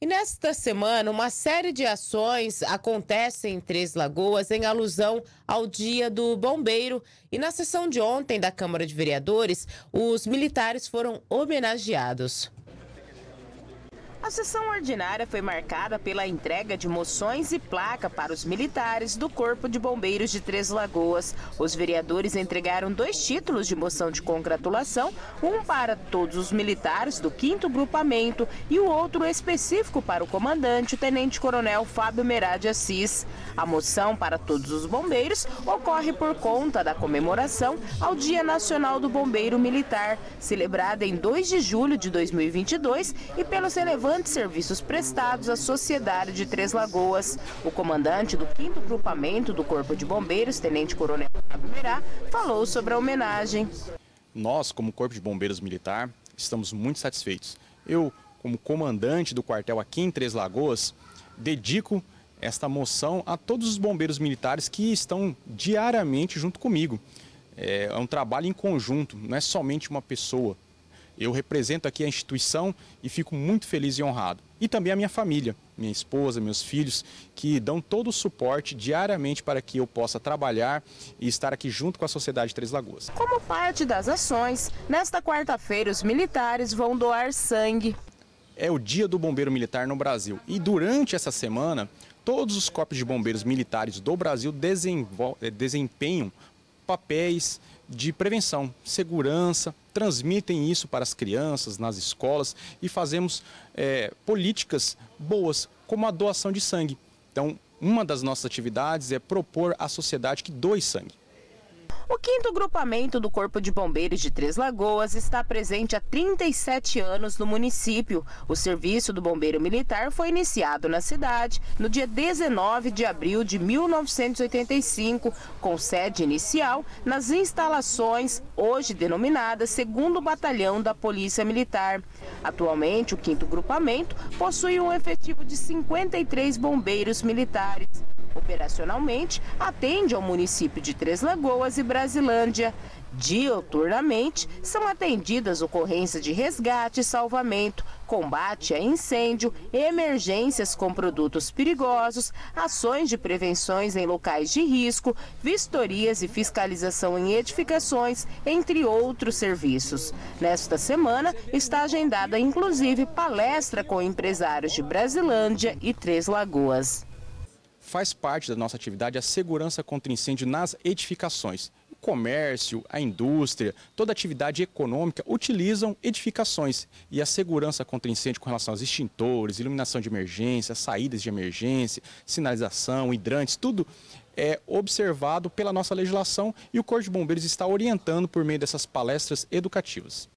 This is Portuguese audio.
E nesta semana, uma série de ações acontecem em Três Lagoas em alusão ao Dia do Bombeiro. E na sessão de ontem da Câmara de Vereadores, os militares foram homenageados. A sessão ordinária foi marcada pela entrega de moções e placa para os militares do Corpo de Bombeiros de Três Lagoas. Os vereadores entregaram 2 títulos de moção de congratulação, um para todos os militares do 5º Grupamento e o outro específico para o comandante, o Tenente-Coronel Fábio Meradi Assis. A moção para todos os bombeiros ocorre por conta da comemoração ao Dia Nacional do Bombeiro Militar, celebrada em 2 de julho de 2022 e pelos relevantes serviços prestados à sociedade de Três Lagoas. O comandante do 5º Grupamento do Corpo de Bombeiros, Tenente-Coronel Fábio Meradi, falou sobre a homenagem. Nós, como Corpo de Bombeiros Militar, estamos muito satisfeitos. Eu, como comandante do quartel aqui em Três Lagoas, dedico esta moção a todos os bombeiros militares que estão diariamente junto comigo. É um trabalho em conjunto, não é somente uma pessoa. Eu represento aqui a instituição e fico muito feliz e honrado. E também a minha família, minha esposa, meus filhos, que dão todo o suporte diariamente para que eu possa trabalhar e estar aqui junto com a sociedade de Três Lagoas. Como parte das ações, nesta quarta-feira os militares vão doar sangue. É o Dia do Bombeiro Militar no Brasil e durante essa semana, todos os corpos de bombeiros militares do Brasil desempenham papéis de prevenção, segurança, transmitem isso para as crianças, nas escolas e fazemos políticas boas, como a doação de sangue. Então, uma das nossas atividades é propor à sociedade que doe sangue. O 5º Grupamento do Corpo de Bombeiros de Três Lagoas está presente há 37 anos no município. O serviço do Bombeiro Militar foi iniciado na cidade no dia 19 de abril de 1985, com sede inicial nas instalações, hoje denominadas 2º Batalhão da Polícia Militar. Atualmente, o 5º Grupamento possui um efetivo de 53 bombeiros militares. Operacionalmente, atende ao município de Três Lagoas e Brasilândia. Diuturnamente, são atendidas ocorrências de resgate e salvamento, combate a incêndio, emergências com produtos perigosos, ações de prevenções em locais de risco, vistorias e fiscalização em edificações, entre outros serviços. Nesta semana, está agendada inclusive palestra com empresários de Brasilândia e Três Lagoas. Faz parte da nossa atividade a segurança contra incêndio nas edificações. O comércio, a indústria, toda atividade econômica utilizam edificações. E a segurança contra incêndio com relação aos extintores, iluminação de emergência, saídas de emergência, sinalização, hidrantes, tudo é observado pela nossa legislação e o Corpo de Bombeiros está orientando por meio dessas palestras educativas.